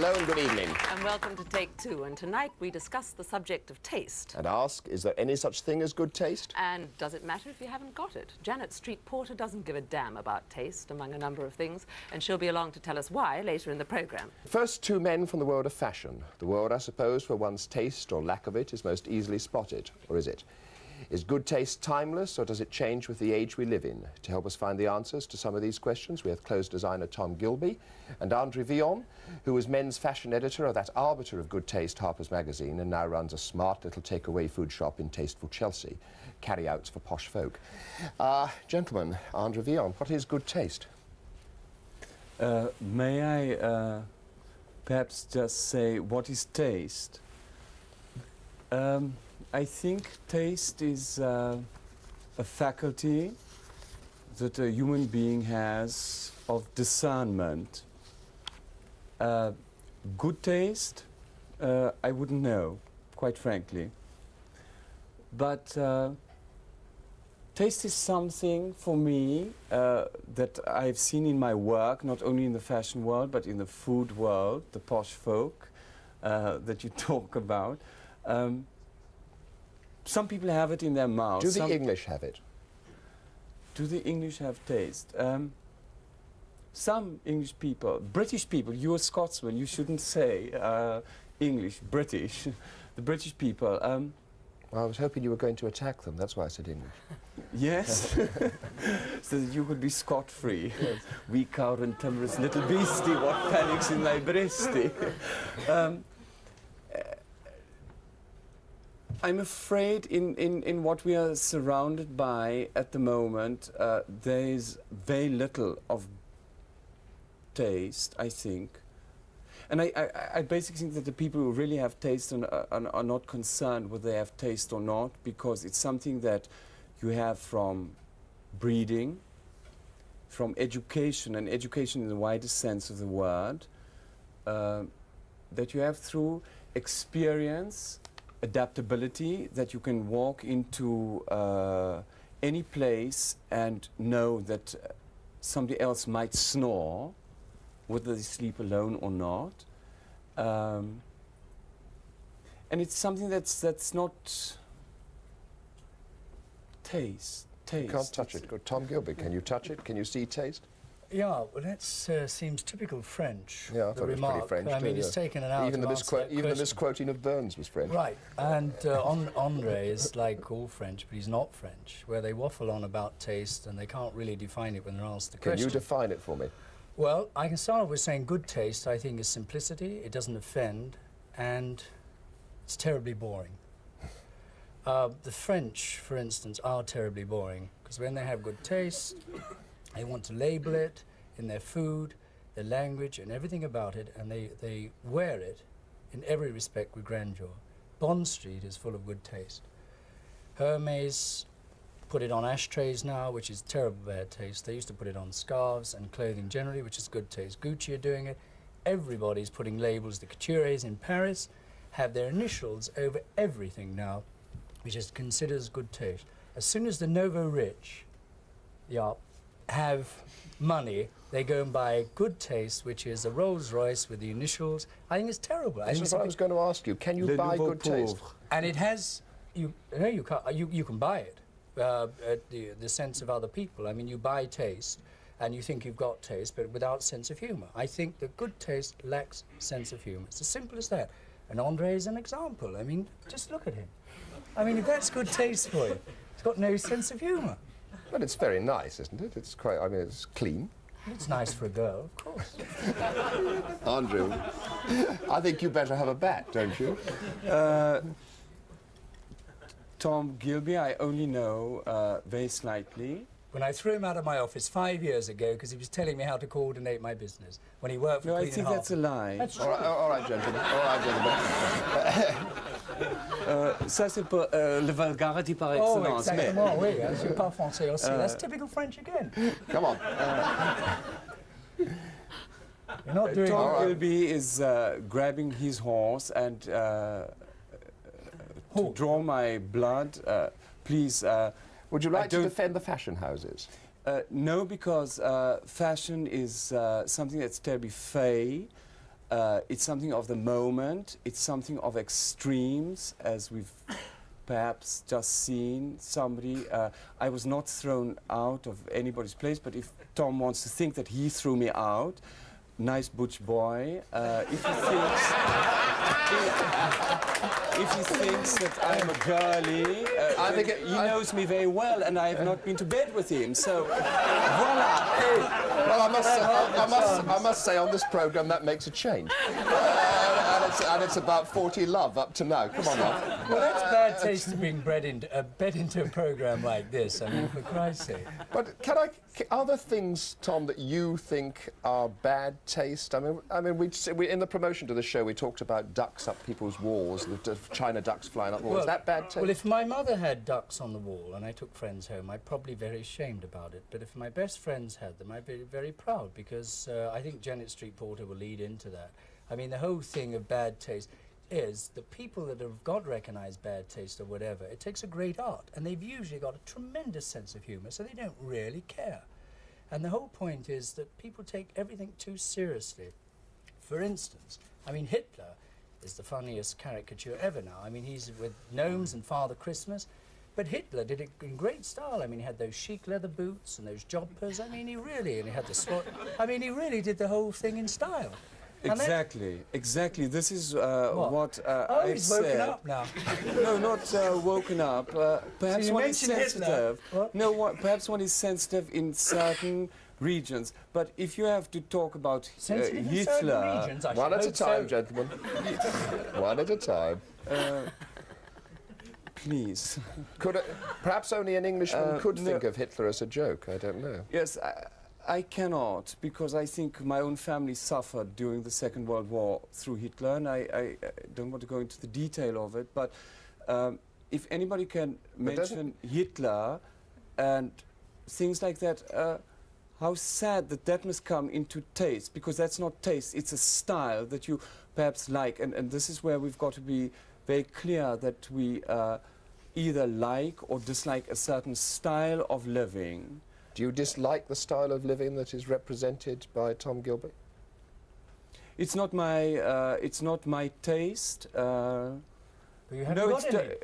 Hello and good evening. And welcome to Take Two. And tonight we discuss the subject of taste. And ask, is there any such thing as good taste? And does it matter if you haven't got it? Janet Street Porter doesn't give a damn about taste, among a number of things, and she'll be along to tell us why later in the programme. First, two men from the world of fashion. The world, I suppose, where one's taste or lack of it is most easily spotted. Or is it? Is good taste timeless, or does it change with the age we live in? To help us find the answers to some of these questions, we have clothes designer Tom Gilbey and Andre Villon, who was men's fashion editor of that arbiter of good taste, Harpers Magazine, and now runs a smart little takeaway food shop in tasteful Chelsea, carry-outs for posh folk. Gentlemen, Andre Villon, what is good taste? May I perhaps just say, what is taste? I think taste is a faculty that a human being has of discernment. Good taste, I wouldn't know, quite frankly. But taste is something for me that I've seen in my work, not only in the fashion world, but in the food world, the posh folk that you talk about. Some people have it in their mouth. Do the English have it? Do the English have taste? Some English people, British people, you're a Scotsman, you shouldn't say English, British. The British people. Well, I was hoping you were going to attack them, that's why I said English. Yes, so that you could be scot-free. Yes. Weak out and timorous little beastie, what panics in thy breasty. I'm afraid in what we are surrounded by at the moment, there is very little of taste, I think. And I basically think that the people who really have taste and are not concerned whether they have taste or not, because it's something that you have from breeding, from education, and education in the widest sense of the word, that you have through experience, adaptability, that you can walk into any place and know that somebody else might snore, whether they sleep alone or not. And it's something that's not taste. You can't touch it. Good. Tom Gilbey, can you touch it? Can you see taste? Yeah, well, that seems typical French. Yeah, I thought it was pretty French. I mean, too, it's taken an hour even to the answer that Even the question. misquoting of Burns was French. Right, and Andre is like all French, but he's not French, where they waffle on about taste and they can't really define it when they're asked the question. Can you define it for me? Well, I can start off with saying good taste, I think, is simplicity, it doesn't offend, and it's terribly boring. The French, for instance, are terribly boring, because when they have good taste, they want to label it in their food, their language, and everything about it, and they wear it in every respect with grandeur. Bond Street is full of good taste. Hermes put it on ashtrays now, which is terrible bad taste. They used to put it on scarves and clothing generally, which is good taste. Gucci are doing it. Everybody's putting labels. The couturiers in Paris have their initials over everything now, which is considered as good taste. As soon as the nouveau rich have money, they go and buy good taste, which is a Rolls Royce with the initials. I think it's terrible. This is what I was going to ask you. Can you buy good taste? And it has, no, you can't. You can buy it. At the sense of other people. I mean, you buy taste and you think you've got taste, but without sense of humour. I think that good taste lacks sense of humour. It's as simple as that. And Andre is an example. I mean, just look at him. I mean, if that's good taste for you, he's got no sense of humour. Well, it's very nice, isn't it? It's quite, I mean, it's clean. It's nice for a girl, of course. Andrew, I think you better have a bat, don't you? Tom Gilbey, I only know very slightly. When I threw him out of my office 5 years ago because he was telling me how to coordinate my business, when he worked for No, Queen I think and that's a lie. That's true. All right, gentlemen. All right, gentlemen. Ça, c'est pour le vulgarity par excellence. Exactement, oui, je suis pas français aussi. That's typical French again. Come on. You're not doing Tom Gilbey is grabbing his horse and to draw my blood, please. Would you like to defend the fashion houses? No, because fashion is something that's terribly fey. It's something of the moment. It's something of extremes, as we've perhaps just seen somebody. I was not thrown out of anybody's place, but if Tom wants to think that he threw me out, nice butch boy. If he thinks that I'm a girly, he knows me very well, and I have not been to bed with him. So, voila. Well, I must say, on this programme, that makes a change. And it's about 40 love up to now. Come on, love. Well, that's bad taste to bring bed into a programme like this. I mean, for Christ's sake. But are there things, Tom, that you think are bad taste? I mean, we in the promotion to the show, we talked about ducks up people's walls, the China ducks flying up the wall. Is that bad taste? Well, if my mother had ducks on the wall and I took friends home, I'd probably be very ashamed about it. But if my best friends had them, I'd be very proud, because I think Janet Street Porter will lead into that. I mean, the whole thing of bad taste is the people that have got recognised bad taste or whatever, it takes a great art, and they've usually got a tremendous sense of humour, so they don't really care. And the whole point is that people take everything too seriously. For instance, I mean, Hitler is the funniest caricature ever now. I mean, he's with gnomes and Father Christmas, but Hitler did it in great style. I mean, he had those chic leather boots and those jompers. I mean, and he had the sword. I mean, he really did the whole thing in style. Exactly, exactly. This is what I've he's said. woken up now. No, not woken up. Perhaps So one is sensitive. What? No, perhaps one is sensitive in certain regions. But if you have to talk about Hitler, Regions, I one at a should time, hope so. gentlemen. One at a time. please. Perhaps only an Englishman could think of Hitler as a joke. I don't know. Yes. I cannot, because I think my own family suffered during the Second World War through Hitler, and I don't want to go into the detail of it, but if anybody can mention Hitler and things like that, how sad that must come into taste, because that's not taste, it's a style that you perhaps like, and this is where we've got to be very clear that we either like or dislike a certain style of living. Do you dislike the style of living that is represented by Tom Gilbey? It's not my taste. But you haven't got any.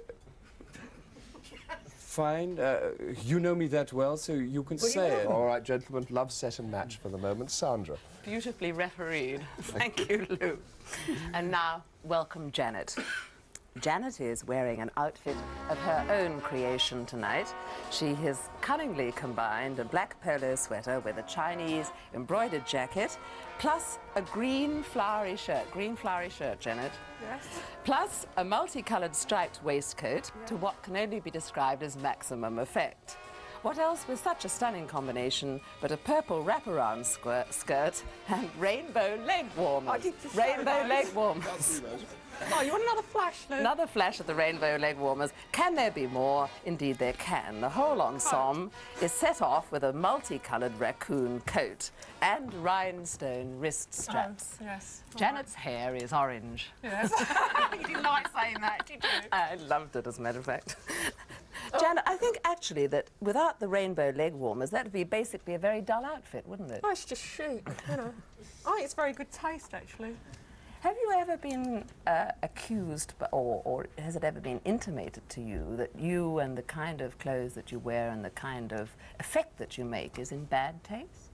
Fine. You know me that well, so you can say it. All right, gentlemen, love, set and match for the moment. Sandra. Beautifully refereed. Thank you, Lou. And now, welcome Janet. Janet is wearing an outfit of her own creation tonight. She has cunningly combined a black polo sweater with a Chinese embroidered jacket, plus a green flowery shirt. Green flowery shirt, Janet. Yes. Plus a multicolored striped waistcoat to what can only be described as maximum effect. What else was such a stunning combination but a purple wraparound skirt and rainbow leg warmers? Rainbow leg warmers. Oh, you want another flash, Lou? Another flash of the rainbow leg warmers. Can there be more? Indeed there can. The whole ensemble is set off with a multicoloured raccoon coat and rhinestone wrist straps. Oh, yes. Janet's hair is orange. Yes. You didn't like saying that, did you? I loved it, as a matter of fact. Janet, I think actually that without the rainbow leg warmers, that would be basically a very dull outfit, wouldn't it? Oh, it's just chic, you know. I think it's very good taste, actually. Have you ever been accused, or has it ever been intimated to you that you and the kind of clothes that you wear and the kind of effect that you make is in bad taste?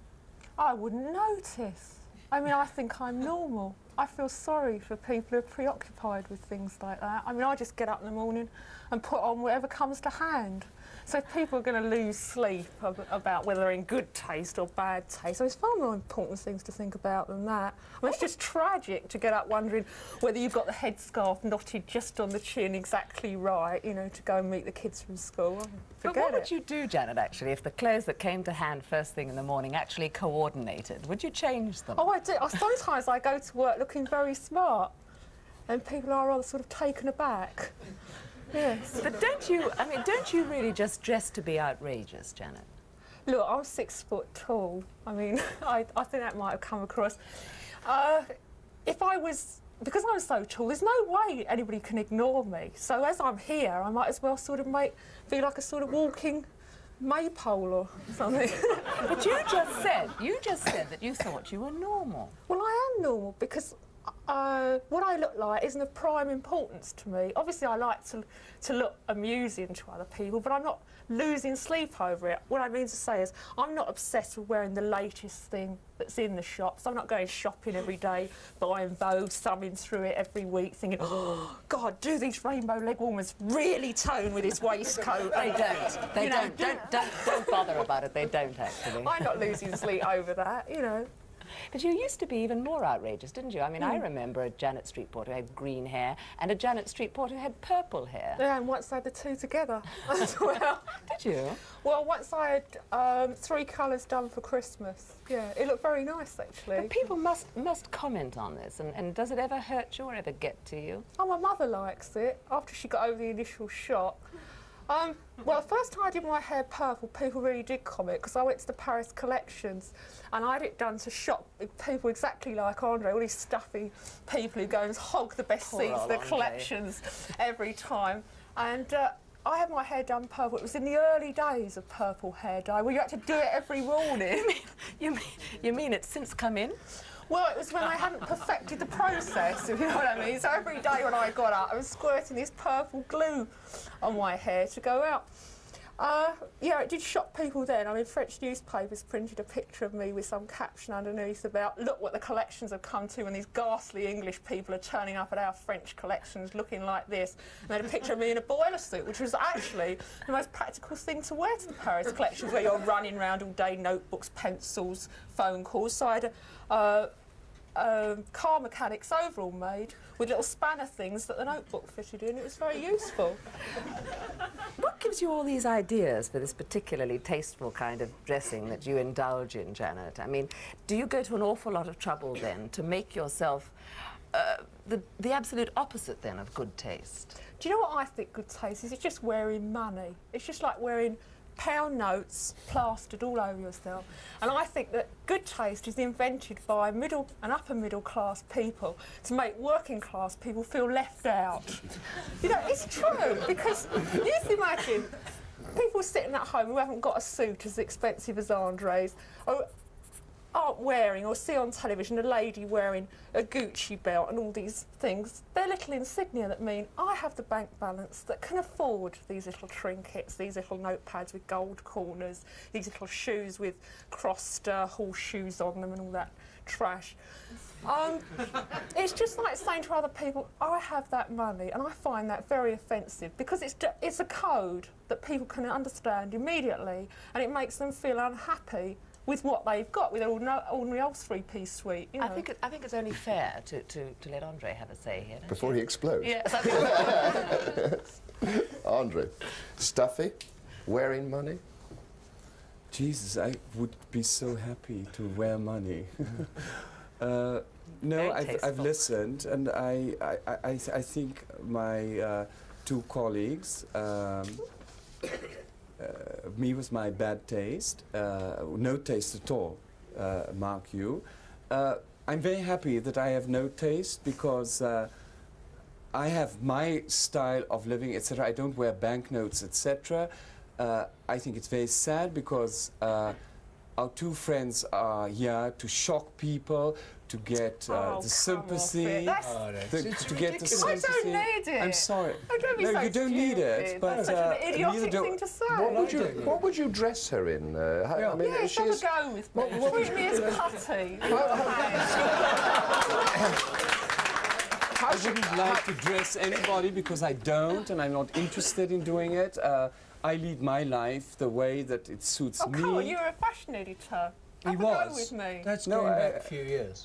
I wouldn't notice. I mean, I think I'm normal. I feel sorry for people who are preoccupied with things like that. I mean, I just get up in the morning and put on whatever comes to hand. So if people are going to lose sleep about whether they're in good taste or bad taste, so there's far more important things to think about than that. I mean, it's just tragic to get up wondering whether you've got the headscarf knotted just on the chin exactly right, you know, to go and meet the kids from school. But what would you do, Janet, actually, if the clothes that came to hand first thing in the morning actually coordinated? Would you change them? Oh, I do. Sometimes I go to work looking very smart, and people are rather sort of taken aback. Yes. But don't you really just dress to be outrageous, Janet? Look, I'm 6 foot tall. I mean, I think that might have come across. Because I'm so tall, there's no way anybody can ignore me. So as I'm here, I might as well sort of be like a sort of walking maypole or something. But you just said that you thought you were normal. Well, I am normal because what I look like isn't of prime importance to me. Obviously, I like to look amusing to other people, but I'm not losing sleep over it. What I mean to say is I'm not obsessed with wearing the latest thing that's in the shops. I'm not going shopping every day, buying Vogue, thumbing through it every week, thinking, oh, God, do these rainbow leg warmers really tone with this waistcoat? They don't. They don't bother about it. They don't, actually. I'm not losing sleep over that, you know. But you used to be even more outrageous, didn't you? I mean, I remember a Janet Street porter who had green hair and a Janet Street porter who had purple hair. Yeah, and once I had the two together as well. Did you? Well, once I had 3 colours done for Christmas. Yeah, it looked very nice, actually. But people must comment on this, and does it ever hurt you or ever get to you? Oh, my mother likes it, after she got over the initial shock. Well, the first time I did my hair purple, people really did comment, because I went to the Paris collections and I had it done to shock people exactly like Andre, all these stuffy people who go and hog the best seats of the collections every time. And I had my hair done purple. It was in the early days of purple hair dye, where you had to do it every morning. You mean it's since come in? Well, it was when I hadn't perfected the process, if you know what I mean. So every day when I got up, I was squirting this purple glue on my hair to go out. Yeah, it did shock people then. I mean, French newspapers printed a picture of me with some caption underneath about, look what the collections have come to, and these ghastly English people are turning up at our French collections looking like this. And they had a picture of me in a boiler suit, which was actually the most practical thing to wear to the Paris collections, where you're running around all day, notebooks, pencils, phone calls. So I had car mechanic's overall made with little spanner things that the notebook fitted in. It was very useful. What gives you all these ideas for this particularly tasteful kind of dressing that you indulge in, Janet? I mean, do you go to an awful lot of trouble then to make yourself the absolute opposite then of good taste? Do you know what I think good taste is? It's just wearing money. It's just like wearing pound notes plastered all over yourself. And I think that good taste is invented by middle and upper middle class people to make working class people feel left out. You know, it's true, because just imagine people sitting at home who haven't got a suit as expensive as Andre's, or aren't wearing, or see on television a lady wearing a Gucci belt and all these things. They're little insignia that mean I have the bank balance that can afford these little trinkets, these little notepads with gold corners, these little shoes with crossed horseshoes on them and all that trash. It's just like saying to other people, I have that money, and I find that very offensive, because it's a code that people can understand immediately, and it makes them feel unhappy with what they've got, with their ordinary old 3-piece suite. You know. I think it's only fair to let Andre have a say here. Before he explodes. Yes. Andre, stuffy, wearing money? Jesus, I would be so happy to wear money. No, I've listened, and I think my 2 colleagues, me with my bad taste, no taste at all, mark you. I'm very happy that I have no taste, because I have my style of living, etc. I don't wear banknotes, etc. I think it's very sad, because our 2 friends are here to shock people, to get the sympathy, to get the sympathy. I don't need it. I'm sorry. Oh, don't be no, so you don't need it. But that's such an idiotic thing to say. What would you dress her in? I mean, yeah, she's go with me. Treat me as putty. I wouldn't like to dress anybody, because I don't, and I'm not interested in doing it. I lead my life the way that it suits me. Oh, come on, you're a fashion editor. He Go was. with me. That's going back a few years.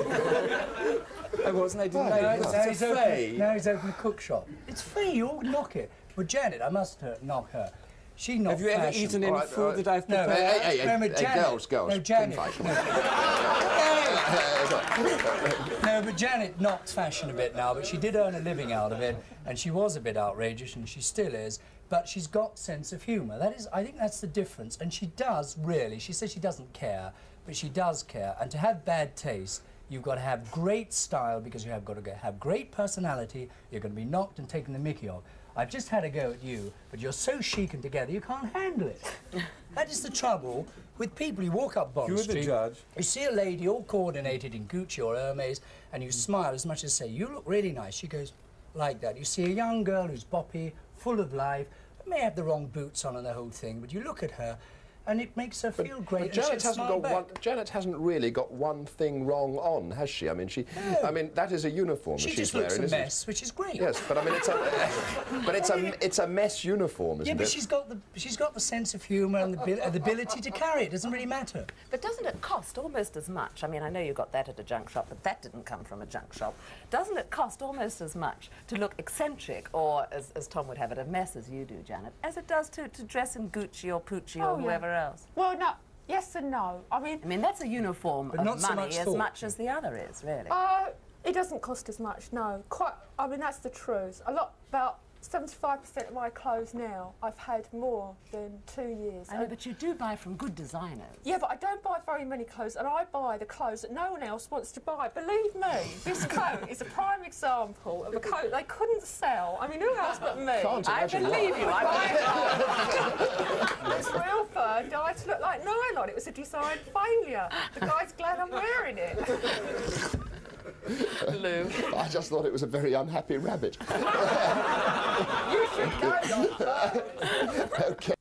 I wasn't. I didn't like it. Now he's opened a cook shop. It's free. You all knock it. But Janet, I must knock her. She knocked fashion. Have you ever eaten any food that I've prepared? Hey, girls. No, Janet. No, but Janet knocked fashion a bit now, but she did earn a living out of it, and she was a bit outrageous, and she still is. But she's got sense of humour. That is, I think that's the difference. And she does, really. She says she doesn't care, but she does care. And to have bad taste, you've got to have great style, because you have got to have great personality. You're going to be knocked and taken the mickey of. I've just had a go at you, but you're so chic and together you can't handle it. That is the trouble with people. You walk up Bond Street, You're the judge. you see a lady all coordinated in Gucci or Hermes, and you smile as much as say, you look really nice. She goes like that. You see a young girl who's boppy, full of life, may have the wrong boots on and the whole thing, but you look at her, and it makes her feel great. But Janet hasn't really got one thing wrong on, has she? I mean, No. I mean, that is a uniform She that just she's looks wearing, a mess, which is great. Yes, but I mean, it's a mess uniform, isn't Yeah, but it? she's got the sense of humour and the ability to carry it. It doesn't really matter. But doesn't it cost almost as much? I mean, I know you got that at a junk shop, but that didn't come from a junk shop. Doesn't it cost almost as much to look eccentric, or, as Tom would have it, a mess as you do, Janet, as it does to dress in Gucci or Pucci or whoever else? Well, no. Yes and no. I mean, that's a uniform But of not so money much as thought. much as the other is, really. it doesn't cost as much, no. I mean, that's the truth. About 75% of my clothes now, I've had more than 2 years. I know, but you do buy from good designers. Yeah, but I don't buy very many clothes, and I buy the clothes that no one else wants to buy. Believe me, this coat is a prime example of a coat they couldn't sell. I mean, who else but me? I believe you. It's real fur, dyed to look like nylon. It was a design failure. The guy's glad I'm wearing it. Lou. I just thought it was a very unhappy rabbit. You should go. Okay.